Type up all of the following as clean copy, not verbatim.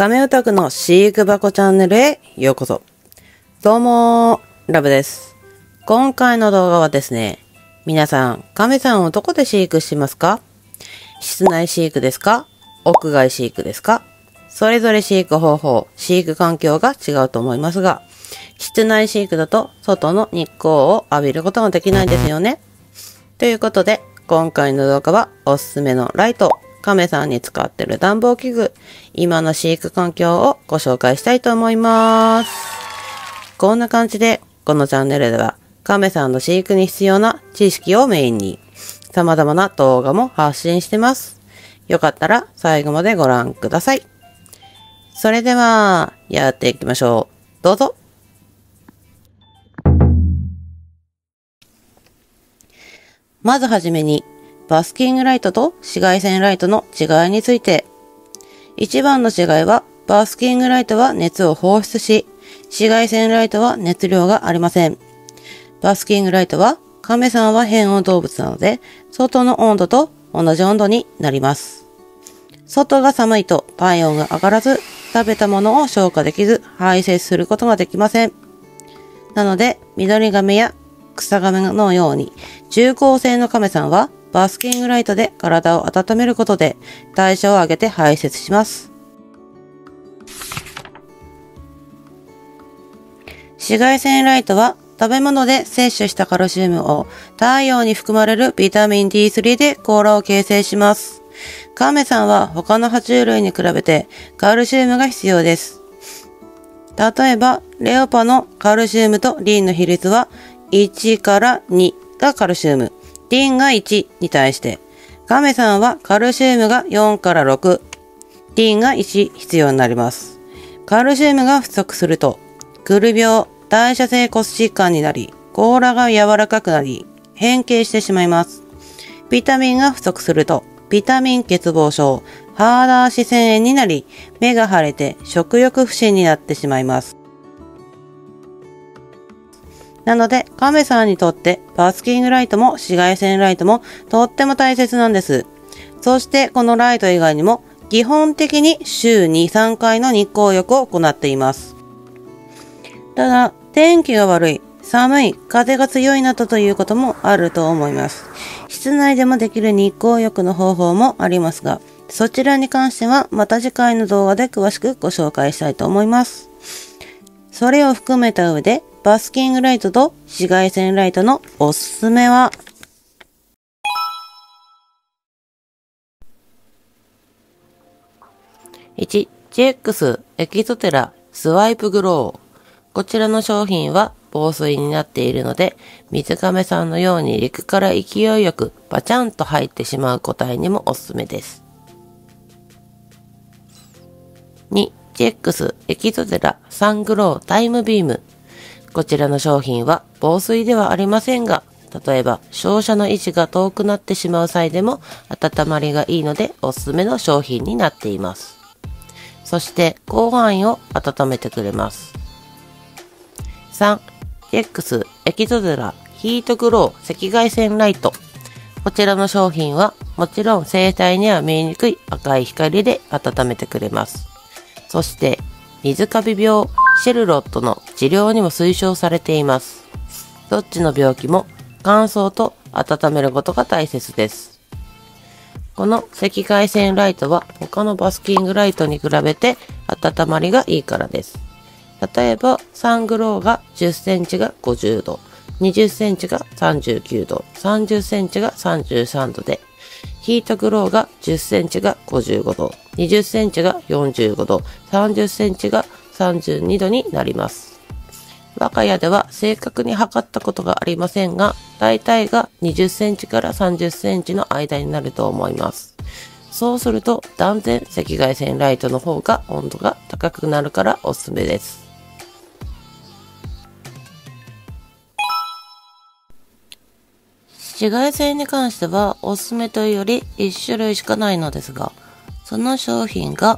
亀オタクの飼育箱チャンネルへようこそ。どうもラブです。今回の動画はですね、皆さん、亀さんをどこで飼育してますか？室内飼育ですか？屋外飼育ですか？それぞれ飼育方法、飼育環境が違うと思いますが、室内飼育だと外の日光を浴びることができないですよね。ということで、今回の動画はおすすめのライト、亀さんに使っている暖房器具、今の飼育環境をご紹介したいと思います。こんな感じで、このチャンネルでは、亀さんの飼育に必要な知識をメインに、様々な動画も発信してます。よかったら最後までご覧ください。それでは、やっていきましょう。どうぞ。まずはじめに、バスキングライトと紫外線ライトの違いについて。一番の違いは、バスキングライトは熱を放出し、紫外線ライトは熱量がありません。バスキングライトは、亀さんは変温動物なので、外の温度と同じ温度になります。外が寒いと体温が上がらず、食べたものを消化できず、排泄することができません。なので、緑亀や草亀のように、中高生の亀さんは、バスキングライトで体を温めることで代謝を上げて排泄します。紫外線ライトは食べ物で摂取したカルシウムを太陽に含まれるビタミン D3 で甲羅を形成します。亀さんは他の爬虫類に比べてカルシウムが必要です。例えば、レオパのカルシウムとリンの比率は1から2がカルシウム。リンが1に対して、亀さんはカルシウムが4から6、リンが1必要になります。カルシウムが不足すると、くる病、代謝性骨疾患になり、甲羅が柔らかくなり、変形してしまいます。ビタミンが不足すると、ビタミン欠乏症、ハーダー視線炎になり、目が腫れて食欲不振になってしまいます。なので、亀さんにとってバスキングライトも紫外線ライトもとっても大切なんです。そしてこのライト以外にも基本的に週2、3回の日光浴を行っています。ただ、天気が悪い、寒い、風が強いなどということもあると思います。室内でもできる日光浴の方法もありますが、そちらに関してはまた次回の動画で詳しくご紹介したいと思います。それを含めた上で、バスキングライトと紫外線ライトのおすすめは、1、GX エキゾテラスワイプグロー。こちらの商品は防水になっているので、水亀さんのように陸から勢いよくバチャンと入ってしまう個体にもおすすめです。2、GX エキゾテラサングロータイムビーム。こちらの商品は防水ではありませんが、例えば照射の位置が遠くなってしまう際でも温まりがいいのでおすすめの商品になっています。そして広範囲を温めてくれます。3、X エキゾゼラヒートグロー赤外線ライト。こちらの商品はもちろん生体には見えにくい赤い光で温めてくれます。そして水カビ病シェルロットの治療にも推奨されています。どっちの病気も乾燥と温めることが大切です。この赤外線ライトは他のバスキングライトに比べて温まりがいいからです。例えばサングローが10センチが50度、20センチが39度、30センチが33度で、ヒートグローが10センチが55度、20センチが45度、30センチが32度になります。我が家では正確に測ったことがありませんが、大体が20センチから30センチの間になると思います。そうすると断然赤外線ライトの方が温度が高くなるからおすすめです。紫外線に関してはおすすめというより1種類しかないのですが、その商品が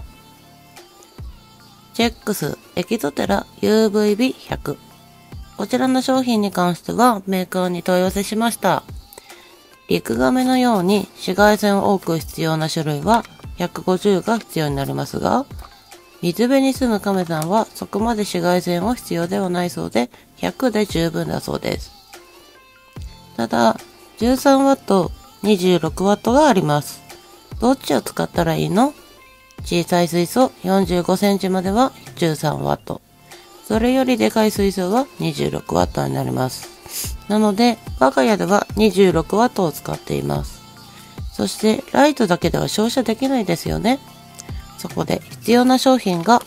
GX エキゾテラ UVB100。こちらの商品に関してはメーカーに問い合わせしました。陸亀のように紫外線を多く必要な種類は150が必要になりますが、 水辺に住む亀さんはそこまで紫外線は必要ではないそうで、100で十分だそうです。ただ、13W、26W があります。どっちを使ったらいいの？小さい水槽45センチまでは 13W。それよりでかい水槽は 26W になります。なので、我が家では 26W を使っています。そして、ライトだけでは照射できないですよね。そこで必要な商品が、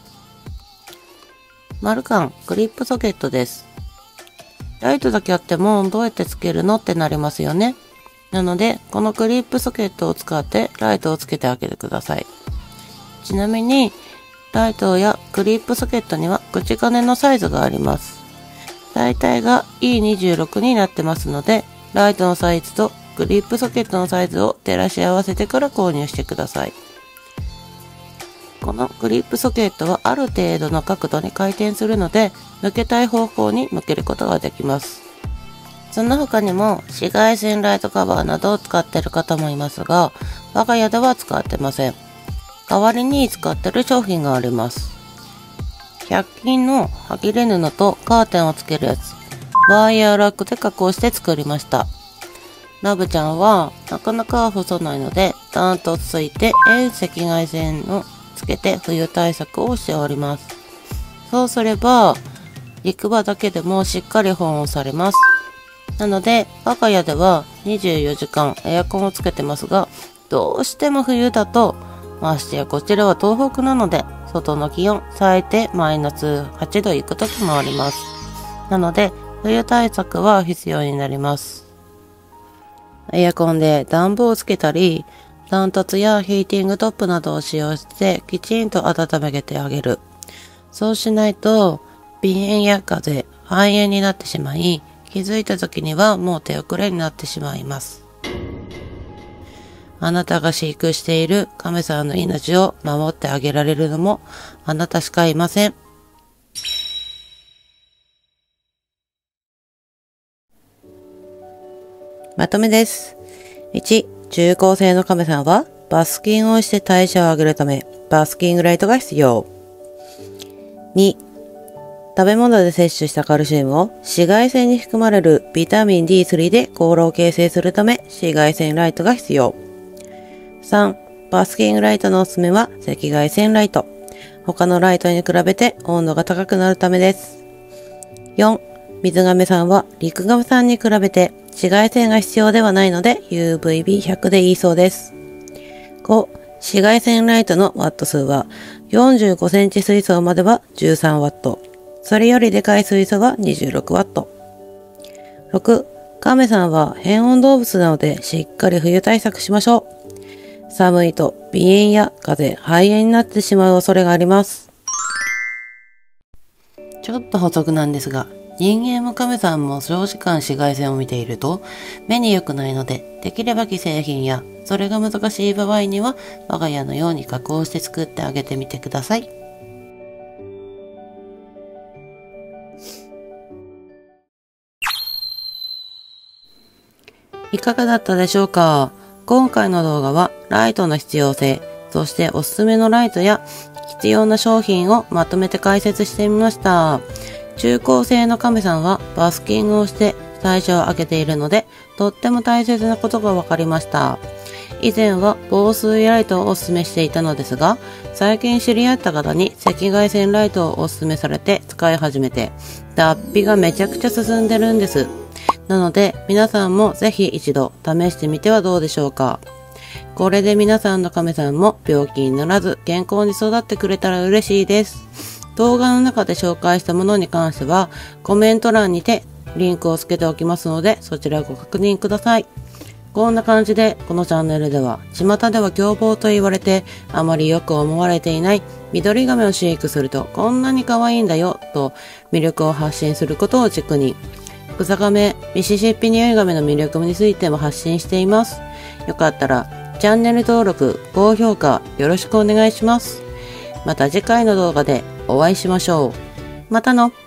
マルカンクリップソケットです。ライトだけあってもどうやってつけるのってなりますよね。なので、このクリップソケットを使ってライトをつけてあげてください。ちなみに、ライトやクリップソケットには口金のサイズがあります。大体が E26 になってますので、ライトのサイズとクリップソケットのサイズを照らし合わせてから購入してください。このクリップソケットはある程度の角度に回転するので、向けたい方向に向けることができます。その他にも紫外線ライトカバーなどを使っている方もいますが、我が家では使ってません。代わりに使っている商品があります。100均のはぎれ布とカーテンをつけるやつ、ワイヤーラックで加工して作りました。ラブちゃんはなかなか細ないので、ダントツついて遠赤外線をつけて冬対策をしております。そうすれば、陸場だけでもしっかり保温されます。なので、我が家では24時間エアコンをつけてますが、どうしても冬だと、ましてやこちらは東北なので、外の気温最低マイナス8度行く時もあります。なので、冬対策は必要になります。エアコンで暖房をつけたり、断トツやヒーティングトップなどを使用してきちんと温めてあげる。そうしないと鼻炎や風邪、肺炎になってしまい、気づいた時にはもう手遅れになってしまいます。あなたが飼育している亀さんの命を守ってあげられるのもあなたしかいません。まとめです。1、中高生の亀さんはバスキンをして代謝を上げるためバスキングライトが必要。2、食べ物で摂取したカルシウムを紫外線に含まれるビタミン D3 で甲羅を形成するため紫外線ライトが必要。3、バスキングライトのおすすめは赤外線ライト。他のライトに比べて温度が高くなるためです。4、水亀さんは陸亀さんに比べて紫外線が必要ではないので UVB100 でいいそうです。5、紫外線ライトのワット数は45センチ水槽までは13ワット。それよりでかい水槽は26ワット。6、亀さんは変温動物なのでしっかり冬対策しましょう。寒いと鼻炎や風邪、肺炎になってしまう恐れがあります。ちょっと補足なんですが、人間も亀さんも長時間紫外線を見ていると目に良くないので、できれば既製品やそれが難しい場合には我が家のように加工して作ってあげてみてください。いかがだったでしょうか？今回の動画はライトの必要性、そしておすすめのライトや必要な商品をまとめて解説してみました。中高生の亀さんはバスキングをして代謝を上げているので、とっても大切なことが分かりました。以前は防水ライトをお勧めしていたのですが、最近知り合った方に赤外線ライトをお勧めされて使い始めて、脱皮がめちゃくちゃ進んでるんです。なので皆さんもぜひ一度試してみてはどうでしょうか。これで皆さんの亀さんも病気にならず健康に育ってくれたら嬉しいです。動画の中で紹介したものに関してはコメント欄にてリンクをつけておきますので、そちらをご確認ください。こんな感じでこのチャンネルでは巷では凶暴と言われてあまりよく思われていない緑亀を飼育するとこんなに可愛いんだよと魅力を発信することを軸に、草亀、ミシシッピニオイガメの魅力についても発信しています。よかったらチャンネル登録、高評価よろしくお願いします。また次回の動画でお会いしましょう。またの